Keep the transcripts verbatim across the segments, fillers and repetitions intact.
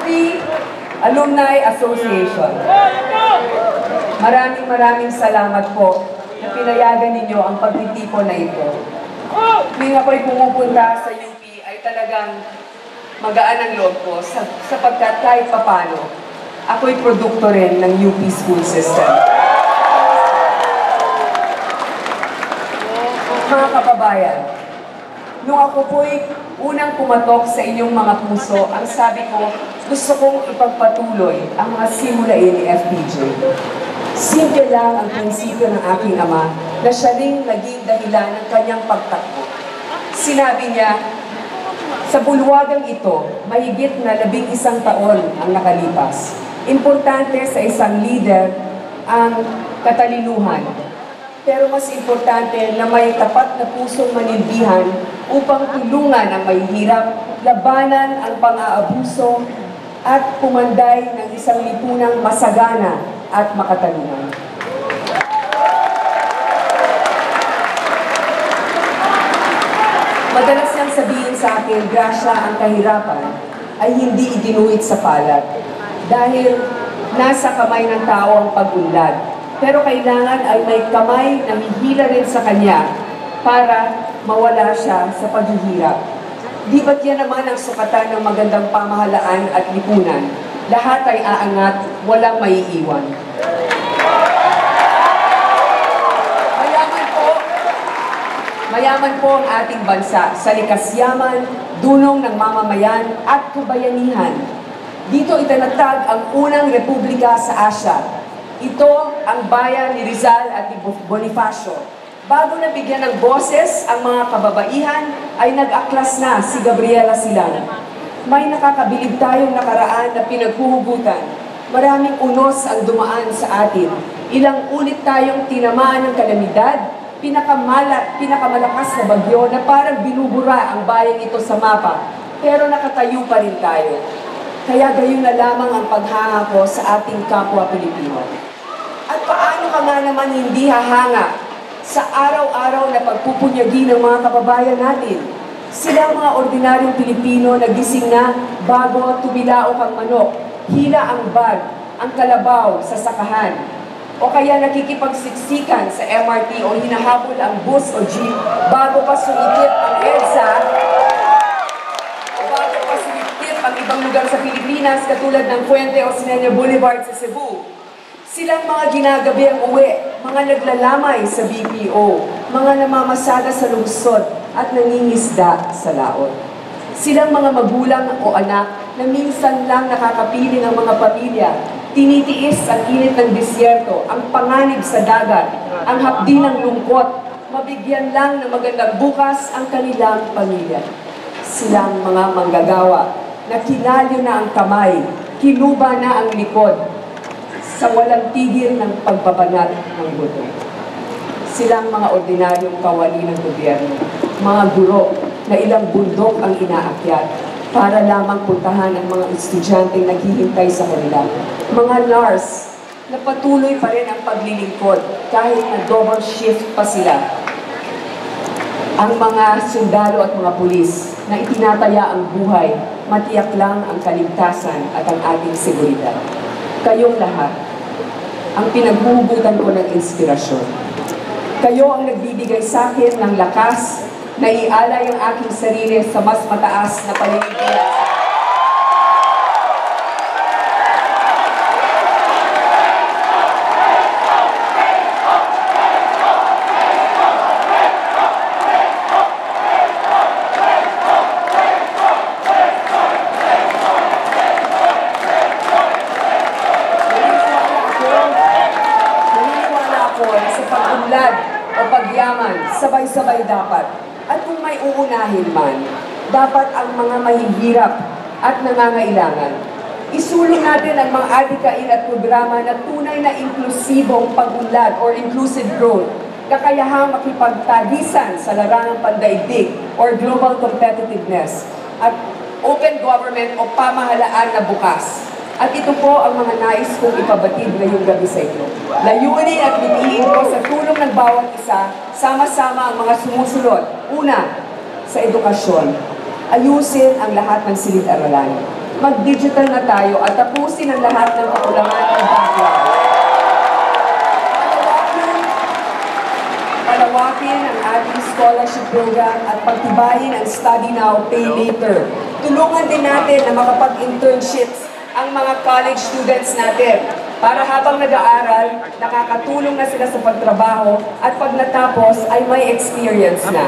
P Alumni Association. Maraming maraming salamat po na pinayagan ninyo ang pagtitipon na ito. Tuwing ako'y pumupunta sa U P ay talagang magaan ang loob ko sapagkat kahit papano, ako'y produkto rin ng U P school system. Mga kababayan, nung ako po'y unang pumatok sa inyong mga puso, ang sabi ko, gusto kong ipagpatuloy ang mga simulain ni F P J. Simple lang ang prinsipyo ng aking ama na siya ring naging dahilan ng kanyang pagtakbo. Sinabi niya, sa bulwagang ito, mahigit na labing isang taon ang nakalipas. Importante sa isang leader ang katalinuhan. Pero mas importante na may tapat na pusong manindihan upang tulungan ang mahihirap, labanan ang pang-aabuso, at pumanday ng isang lipunang masagana at makatarungan. Madalas niyang sabihin sa akin, grasya ang kahirapan ay hindi idinuit sa palad dahil nasa kamay ng tao ang pag-unlad. Pero kailangan ay may kamay na hihila rin sa kanya para mawala siya sa paghihirap. Di ba't yan naman ang sukatan ng magandang pamahalaan at lipunan? Lahat ay aangat, walang maiiwan. Mayaman po, mayaman po ang ating bansa sa likas yaman, dunong ng mamamayan at kabayanihan. Dito itinatag ang unang republika sa Asia. Ito ang bayan ni Rizal at ni Bonifacio. Bago nabigyan ng boses ang mga kababaihan, ay nag-aklas na si Gabriela Silang. May nakakabilib tayong nakaraan na pinaghuhugutan. Maraming unos ang dumaan sa atin. Ilang ulit tayong tinamaan ng kalamidad, pinakamala, pinakamalakas na bagyo na parang binubura ang bayan ito sa mapa. Pero nakatayo pa rin tayo. Kaya gayon na lamang ang paghanga ko sa ating kapwa Pilipino. At paano ka nga naman hindi hahanga sa araw-araw na pagpupunyagi ng mga kababayan natin? Sila ang mga ordinaryong Pilipino na gising na bago tumilaok ang manok, hila ang bag, ang kalabaw sa sakahan, o kaya nakikipagsiksikan sa M R T o hinahabol ang bus o jeep bago pa sumikip ang EDSA o bago pa sumikip ang ibang lugar sa Pilipinas katulad ng Fuente Osmeña Boulevard sa Cebu. Silang mga ginagabi ang uwi, mga naglalamay sa B P O, mga namamasada sa lungsod at nangingisda sa laot. Silang mga magulang o anak na minsan lang nakakapili ng mga pamilya, tinitiis ang init ng disyerto, ang panganib sa dagat, ang hapdi ng lungkot, mabigyan lang ng magandang bukas ang kanilang pamilya. Silang mga manggagawa na kinalyo na ang kamay, kinuba na ang likod, sa walang tigil ng pagbabanat ng buto. Silang mga ordinaryong kawani ng gobyerno, mga guro na ilang bundok ang inaakyat para lamang puntahan ang mga estudyante naghihintay sa kanila. Mga nurse na patuloy pa rin ang paglilingkod kahit na double shift pa sila. Ang mga sundalo at mga pulis na itinataya ang buhay, matiyak lang ang kaligtasan at ang ating seguridad. Kayong lahat, ang pinaghuhugutan ko ng inspirasyon. Kayo ang nagbibigay sa akin ng lakas na ialay ang aking sarili sa mas mataas na paniniwala. O pagyaman, sabay-sabay dapat. At kung may uunahin man, dapat ang mga mahihirap at nangangailangan. Isulong natin ang mga adhikain at programa na tunay na inklusibong pag-unlad or inclusive growth, kakayahang makipagtagisan sa larangang pandaigdig or global competitiveness, at open government o pamahalaan na bukas. At ito po ang mga nais kong ipabatid ngayong gabi sa inyo. Layunin at binihin ko sa tulong ng bawat isa, sama-sama ang mga sumusunod. Una, sa edukasyon. Ayusin ang lahat ng silid-aralan. mag-digital na tayo at tapusin ang lahat ng kakulangan ng backlog. Palawakin, palawakin ang ating scholarship program at pagtibayin ang study now, pay later. Tulungan din natin na makapag-internships ang mga college students natin para habang nag-aaral, nakakatulong na sila sa pagtrabaho at pag natapos ay may experience na.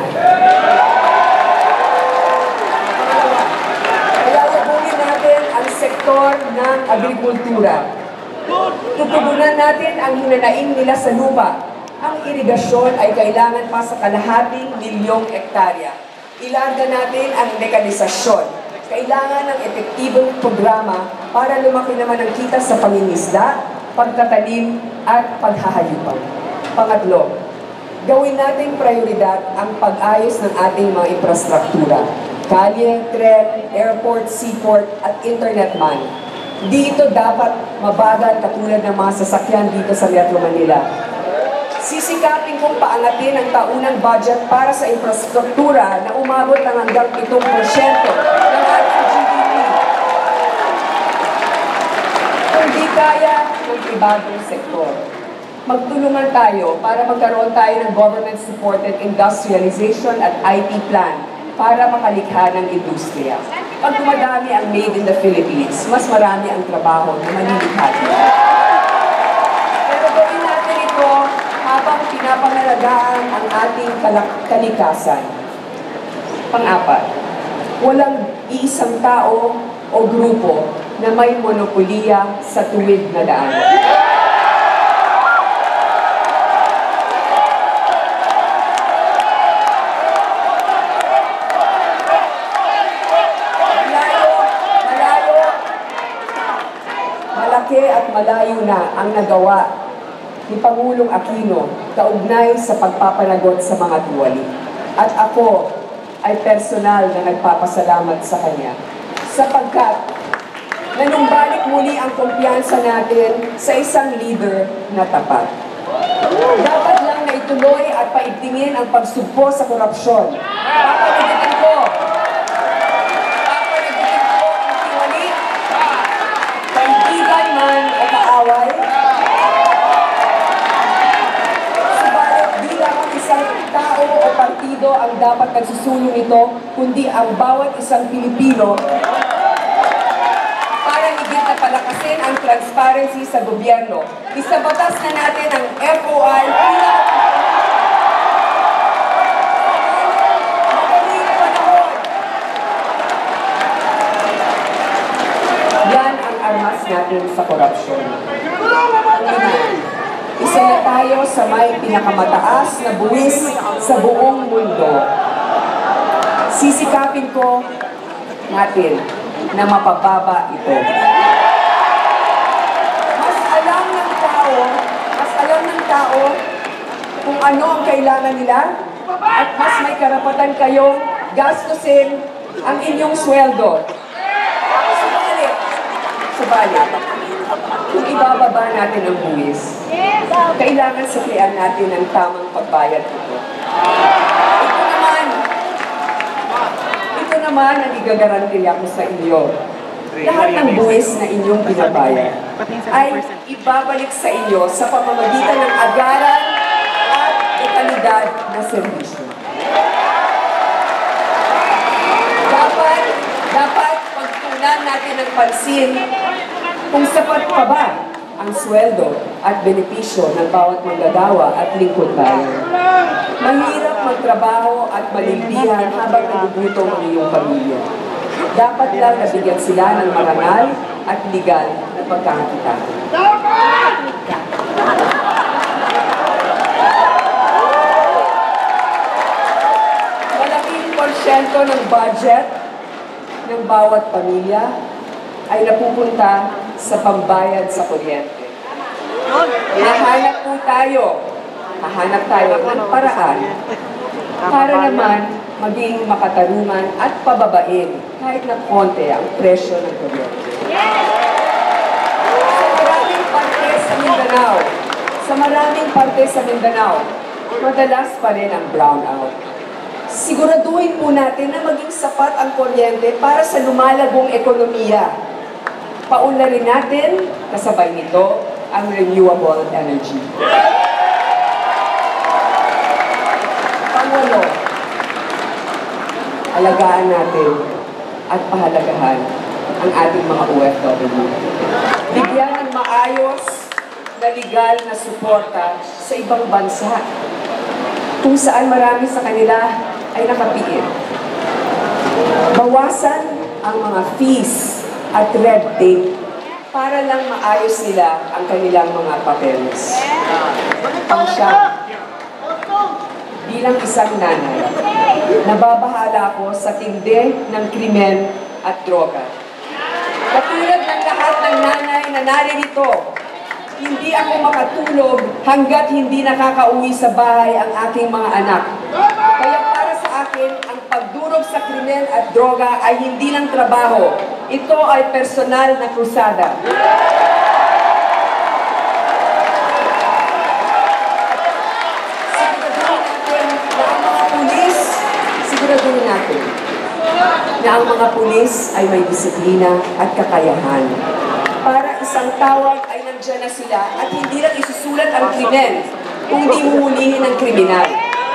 Kaya natin ang sektor ng agrikultura. Tutugunan natin ang hinanaing nila sa lupa. Ang irigasyon ay kailangan pa sa kalahating milyong hektarya. Ilarga natin ang mekanisasyon. Kailangan ng epektibong programa para lumaki naman ang kita sa pangingisda, pagtatanim, at paghahayupan. Pangatlo, gawin nating prioridad ang pag-ayos ng ating mga infrastruktura. Kalye, tren, airport, seaport, at internet man. Dito dapat mabagal katulad ng mga sasakyan dito sa Metro Manila. Sisikapin kong paangatin ang taunang budget para sa infrastruktura na umabot ng hanggang pitong porsyento ng ating G D P. Kung di kaya ng pribadong sektor, magtulungan tayo para magkaroon tayo ng government-supported industrialization at I T plan para makalikha ng industriya. Pag dumadami ang made in the Philippines, mas marami ang trabaho na malilikha. Pero gawin natin ito habang pinapangalagaan ang ating kalikasan. Pang-apat, walang iisang tao o grupo na may monopoliya sa tuwid na daan. Malayo, malayo, malaki at malayo na ang nagawa ni Pangulong Aquino kaugnay sa pagpapanagot sa mga tuwali. At ako ay personal na nagpapasalamat sa kanya sapagkat nanumbalik muli ang kumpiyansa natin sa isang leader na tapat. Dapat lang na ituloy at paigtingin ang pagsugpo sa korupsyon. Papanagutin ko. Papanagutin ko ang tiwali, kaibigan man o kaaway. Tao o partido ang dapat nagsusulong nito, kundi ang bawat isang Pilipino para higit na palakasin ang transparency sa gobyerno. Isabatas na natin ang F O R madaling panahon. Yan ang armas natin sa korupsyon. Isa na tayo sa may pinakamataas na buwis sa buong mundo. Sisikapin ko natin na mapababa ito. Mas alam ng tao, mas alam ng tao kung ano ang kailangan nila at mas may karapatan kayong gastusin ang inyong sweldo. Subalit, subalit, kung ibababa natin ang buwis, kailangan suklian natin ang tamang pagbayad nito. Ito naman, ito naman ang igagarantiya ko sa inyo. Lahat ng buwis na inyong binabayad ay ibabalik sa inyo sa pamamagitan ng agaran at kalidad na serbisyo. Dapat, dapat pagtuunan natin ng pansin kung sapat pa ba ang sweldo at benepisyo ng bawat manggagawa at lingkod bayan. Mahirap magtrabaho at malimbihan habang nagugutom ang iyong pamilya. Dapat lang nabigyan sila ng marangal at legal na pagkakakitaan. Malaking porsyento ng budget ng bawat pamilya ay napupunta sa pambayad sa kuryente. Hahanap po tayo, hahanap tayo ng paraan para naman maging makatarungan at pababain kahit na konti ang presyo ng kuryente. Sa maraming parte sa Mindanao, sa maraming parte sa Mindanao, madalas pa rin ang brownout. Siguraduhin po natin na maging sapat ang kuryente para sa lumalagong ekonomiya. Paunlarin natin, kasabay nito, ang renewable energy. Pangwalo, alagaan natin at pahalagahan ang ating mga O F W. Bigyan ng maayos na legal na suporta sa ibang bansa kung saan marami sa kanila ay nakapiit. Bawasan ang mga fees at red tape para lang maayos nila ang kanilang mga papeles. Pangsyam, bilang isang nanay, nababahala ako sa tindi ng krimen at droga. Katulad ng lahat ng nanay na naririto, hindi ako makatulog hanggat hindi nakakauwi sa bahay ang aking mga anak. Kaya para sa akin, ang pagdurog sa krimen at droga ay hindi lang trabaho. Ito ay personal na krusada. Siguraduhin natin na ang mga pulis ay may disiplina at kakayahan. Para isang tawag ay nandiyan na sila at hindi lang isusulat ang krimen, kundi huhulihin ng kriminal.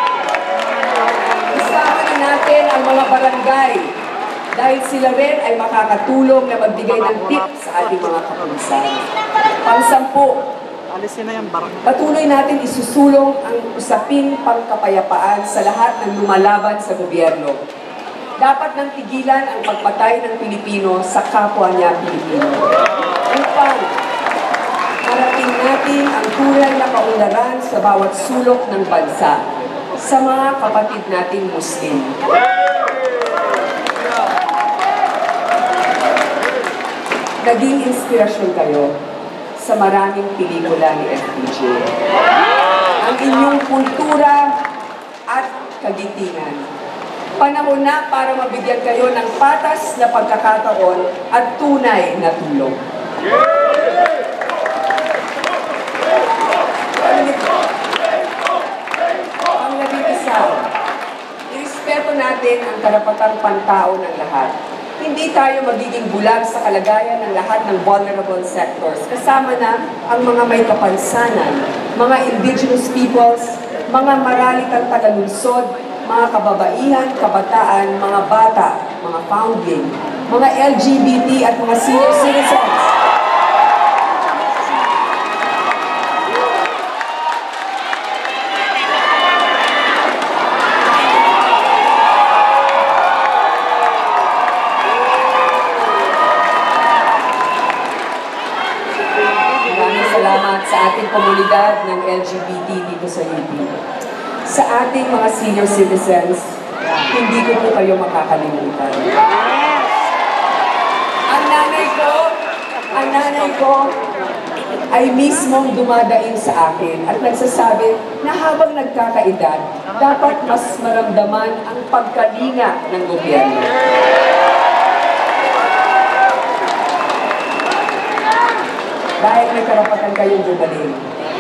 Isama na natin ang mga barangay dahil sila rin ay makakatulong na magbigay ng tip sa ating mga kapulisan. Pangsampu, patuloy natin isusulong ang usaping pangkapayapaan sa lahat ng lumalaban sa gobyerno. Dapat nang tigilan ang pagpatay ng Pilipino sa kapwa niya Pilipino. Upang marating natin ang tunay na kaunlaran sa bawat sulok ng bansa sa mga kapatid nating Muslim. Naging inspirasyon kayo sa maraming pelikula ni F P J. Ang inyong kultura at kagitingan. Panahon na para mabigyan kayo ng patas na pagkakataon at tunay na tulong. Ang labing isa, irespeto natin ang karapatang pantao ng lahat. Hindi tayo magiging bulag sa kalagayan ng lahat ng vulnerable sectors. Kasama na ang mga may kapansanan, mga indigenous peoples, mga maralitang tagalunsod, mga kababaihan, kabataan, mga bata, mga foundling, mga L G B T at mga senior citizens. Maraming salamat sa ating komunidad ng L G B T dito sa U P. Sa ating mga senior citizens, hindi ko po kayo makakalimutan. Ang nanay ko, ang nanay ko ay mismong dumadaing sa akin at nagsasabi na habang nagkakaedad, dapat mas maramdaman ang pagkalinga ng gobyerno. Dahil may karapatan kayong gumaling.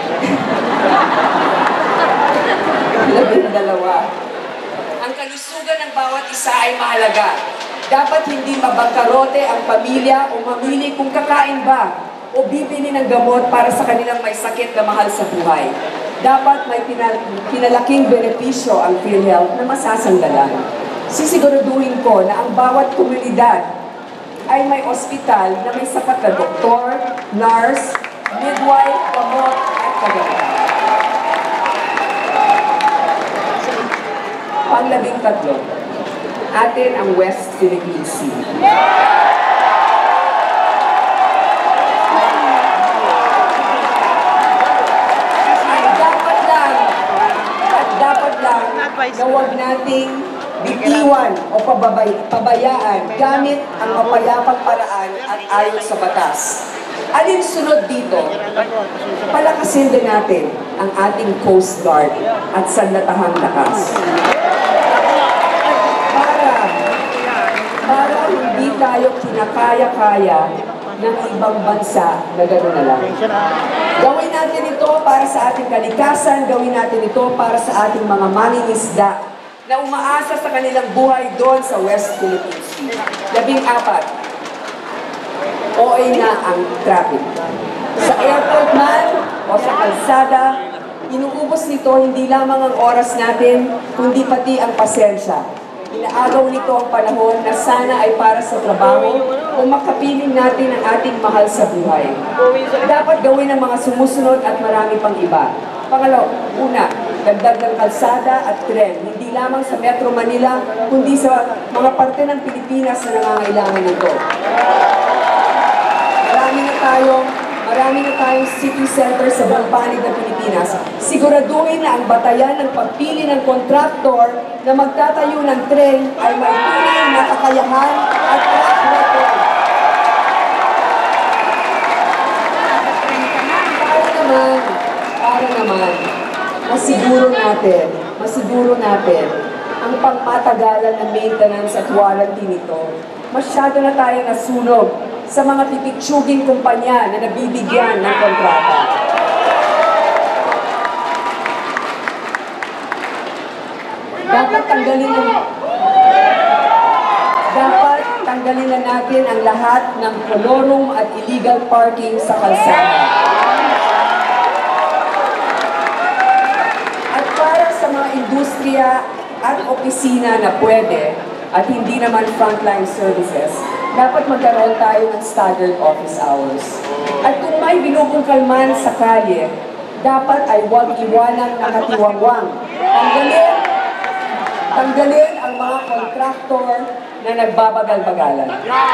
Labing dalawa. Ang kalusugan ng bawat isa ay mahalaga. Dapat hindi mabangkarote ang pamilya o mamili kung kakain ba o bibili ng gamot para sa kanilang may sakit na mahal sa buhay. Dapat may pinal pinalaking benepisyo ang PhilHealth na masasanggalan. Sisiguraduhin ko na ang bawat komunidad ay may ospital na may sapat na doktor, nurse, midwife, gamot at kagamitan. Panglabing tatlo, atin ang West Philippine Sea. At dapat lang, at dapat lang na huwag nating bitiwan o pababay, pabayaan gamit ang mapayapang paraan at ayon sa batas. Alin sunod dito, palakasin din natin ang ating Coast Guard at sandatahang lakas. Para hindi tayo kinakaya-kaya ng ibang bansa na gano'n na lang. Gawin natin ito para sa ating kalikasan, gawin natin ito para sa ating mga mangingisda na umaasa sa kanilang buhay doon sa West Philippine Sea. Labing apat, O A na ang traffic. Sa airport man o sa kalsada, inuubos nito hindi lamang ang oras natin, kundi pati ang pasensya. Inaagaw nito ang panahon na sana ay para sa trabaho o makapiling natin ang ating mahal sa buhay. Dapat gawin ng mga sumusunod at marami pang iba. Pangalaw, una, dagdag ng kalsada at tren, hindi lamang sa Metro Manila, kundi sa mga parte ng Pilipinas na nangangailangan nito. Marami na tayong Marami na tayong city center sa buong panig ng Pilipinas. Siguraduhin na ang batayan ng pagpili ng kontraktor na magtatayo ng tren ay may tunay na kakayahan at track record. Para naman, para naman, masiguro natin, masiguro natin, ang pangmatagalan ng maintenance at warranty nito. Masyado na tayong nasunog sa mga pipitsuging kumpanya na nabibigyan ng kontrata. Dapat tanggalin na, dapat tanggalin na natin ang lahat ng kolorum at illegal parking sa kalsada. At para sa mga industriya at opisina na pwede, at hindi naman frontline services, dapat magkaroon tayo ng staggered office hours. At kung may binubungkal man sa kalye, dapat ay huwag iwanang nakatiwangwang. Tanggalin, tanggalin ang mga kontraktor na nagbabagal-bagalan.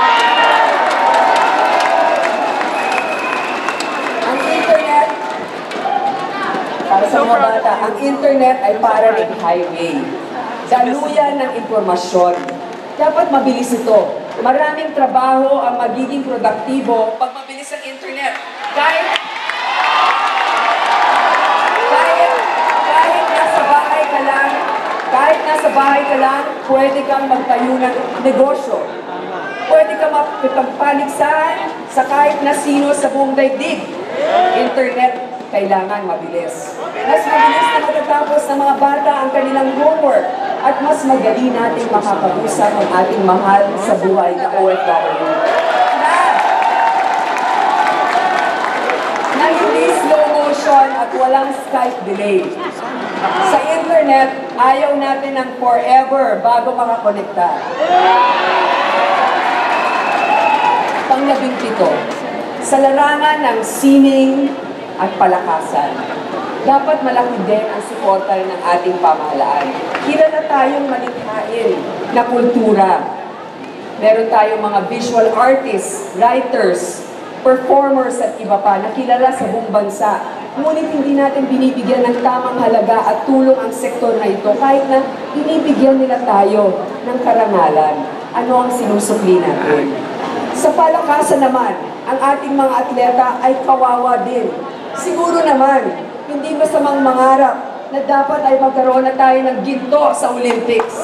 Ang internet, para sa mga bata, ang internet ay para ng highway. Daluyan ng impormasyon. Dapat mabilis ito. Maraming trabaho ang magiging produktibo pag mabilis ang internet. Kahit, kahit, kahit nasa bahay ka lang, kahit nasa bahay ka lang, pwede kang magtayo ng negosyo. Pwede kang makipagpaligsahan sa kahit na sino sa buong daigdig. Internet, kailangan mabilis. Mas mabilis na matatapos ng mga bata ang kanilang homework at mas madali nating makakausap ang ating mahal sa buhay na O F W. Na, na hindi slow motion at walang Skype delay. Sa internet, ayaw natin ng forever bago makakonekta. Panglabing pito, sa larangan ng sining at palakasan, dapat malaki din ang suporta ng ating pamahalaan. Kilala tayong malikhain na kultura. Meron tayong mga visual artists, writers, performers at iba pa na kilala sa buong bansa. Ngunit hindi natin binibigyan ng tamang halaga at tulong ang sektor na ito kahit na binibigyan nila tayo ng karangalan. Ano ang sinusukli natin? Sa palakasan naman, ang ating mga atleta ay kawawa din. Siguro naman, hindi masamang mangarap na dapat ay magkaroon na tayo ng ginto sa Olympics.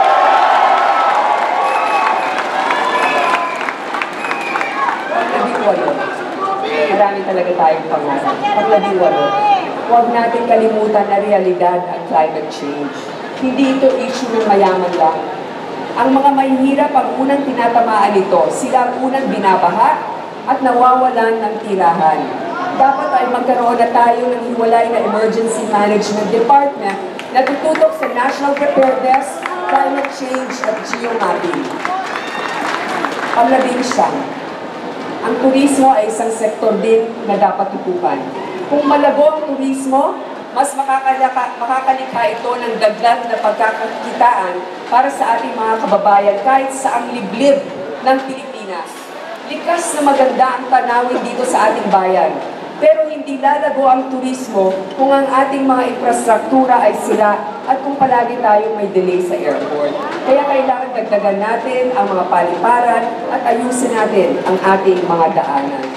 Panglabing walo. Marami talaga tayong pangarap. Panglabing walo. Huwag natin kalimutan na realidad ang climate change. Hindi ito issue ng mayaman lang. Ang mga mahihirap ang unang tinatamaan nito. Sila ang unang binabaha at nawawalan ng tirahan. Dapat ay magkaroon na tayo ng hiwalay na Emergency Management Department na tututok sa National Preparedness, Climate Change at Geomapping. Panglabing siyam, ang turismo ay isang sektor din na dapat tutukan. Kung malago ang turismo, mas makakalaka, makakalikha ito ng dagdag na pagkakakitaan para sa ating mga kababayan kahit sa ang liblib ng Pilipinas. Likas na maganda ang tanawin dito sa ating bayan. Pero hindi lalago ang turismo kung ang ating mga infrastruktura ay sila at kung palagi tayong may delay sa airport. Kaya kailangan dagdagan natin ang mga paliparan at ayusin natin ang ating mga daanan.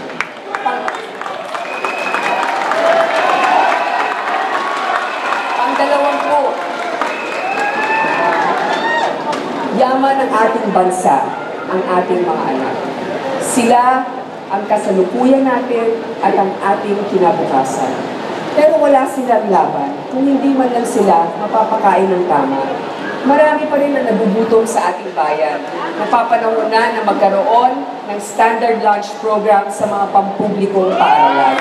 Pang-dalawampu, yaman ng ating bansa, ang ating mga anak. Sila ang kasalukuyan natin at ang ating kinabukasan. Pero wala silang laban kung hindi man lang sila mapapakain ng tama. Marami pa rin na nabubutong sa ating bayan. Napapanahon na na magkaroon ng standard lunch program sa mga pampublikong paaralan.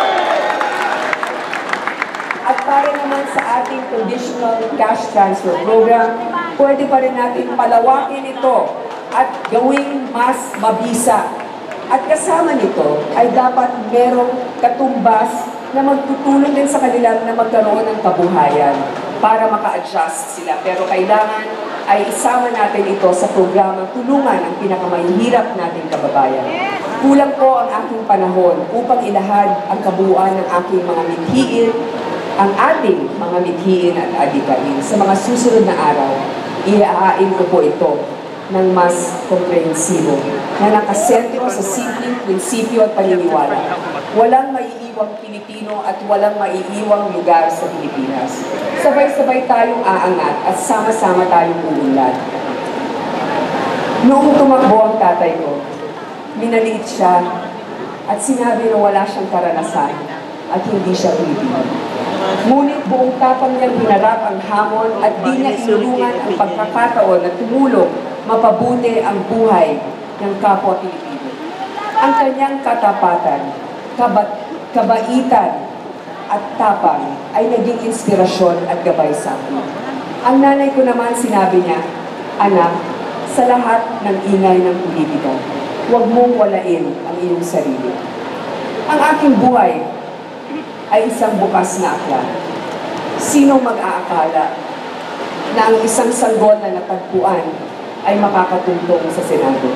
At para naman sa ating conditional cash transfer program, pwede pa rin natin palawakin ito at gawing mas mabisa. At kasama nito ay dapat merong katumbas na magtutulong din sa kanila na magkaroon ng kabuhayan para maka-adjust sila. Pero kailangan ay isama natin ito sa programang tulungan ang pinakamahihirap nating kababayan. Kulang po ang aking panahon upang ilahad ang kabuuan ng aking mga mithiin, ang ating mga mithiin at adikain. Sa mga susunod na araw, iahain ko po ito ng mas komprehensibo na nakasentro sa simpleng prinsipyo at paniniwala. Walang maiiwang Pilipino at walang maiiwang lugar sa Pilipinas. Sabay-sabay tayong aangat at sama-sama tayong uunlad. Noong tumakbo ang tatay ko, minaliit siya at sinabi na wala siyang karanasan at hindi siya Pilipino. Ngunit buong tapang niyang hinarap ang hamon at di niya inulungan ang pagkakataon na tumulong mapabuti ang buhay ng kapwa Pilipino. Ang kanyang katapatan, kabat, kabaitan at tapang ay naging inspirasyon at gabay sa akin. Ang nanay ko naman sinabi niya, "Anak, sa lahat ng ingay ng politika, huwag mong walain ang iyong sarili." Ang aking buhay ay isang bukas na aklat. Sinong mag-aakala na ang isang sanggol na natagpuan ay makakatungtong sa Senado?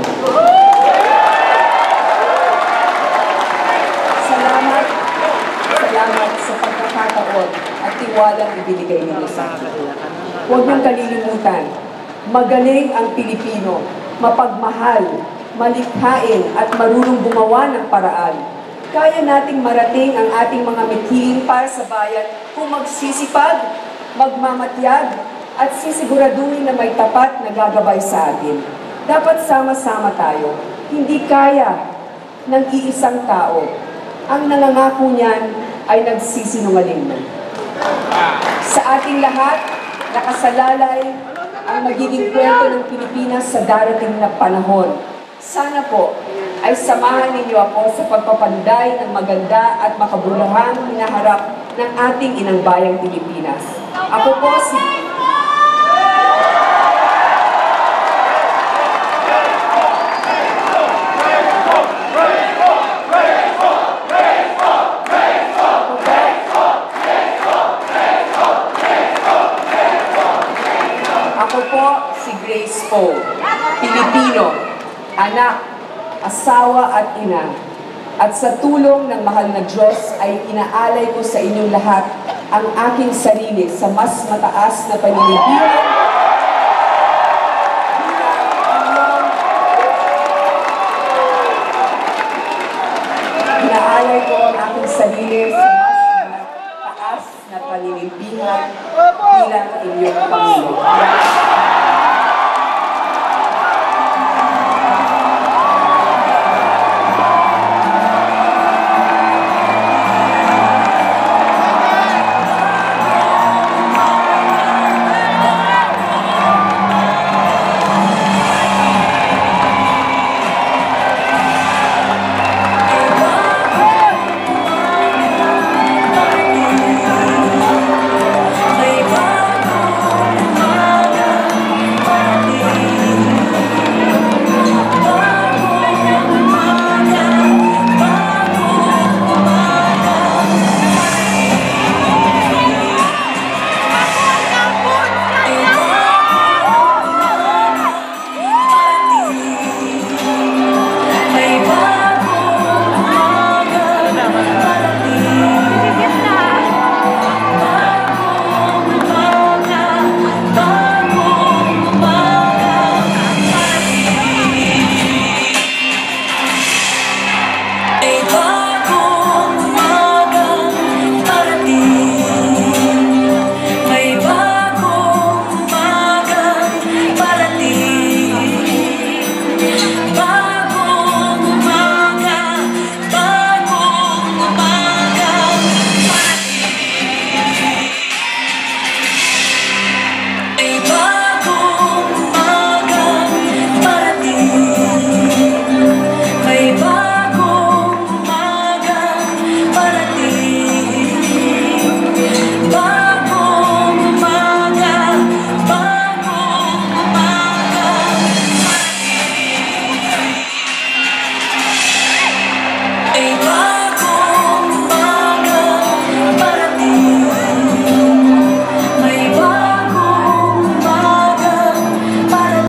Salamat, salamat sa pagkakataon at tiwalang ibinigay ninyo sa akin. Huwag niyong kalilimutan, magaling ang Pilipino, mapagmahal, malikhain at marunong gumawa ng paraan. Kaya nating marating ang ating mga mithiin para sa bayan kung magsisipag, magmamatyag, at sisiguraduhin na may tapat na gagabay sa atin. Dapat sama-sama tayo. Hindi kaya ng iisang tao. Ang nangangako niyan ay nagsisinungaling na. Sa ating lahat, nakasalalay ang magiging kwento ng Pilipinas sa darating na panahon. Sana po ay samahan ninyo ako sa pagpapanday ng maganda at makabuluhang hinaharap ng ating inang bayang Pilipinas. Ako po si... Ako po si Grace Poe, Pilipino, anak, asawa at ina. At sa tulong ng mahal na Diyos ay inaalay ko sa inyong lahat ang aking sarili sa mas mataas na paninibigan. Inaalay ko ang aking sarili sa mas mataas na paninibigan bilang inyong Panginoon.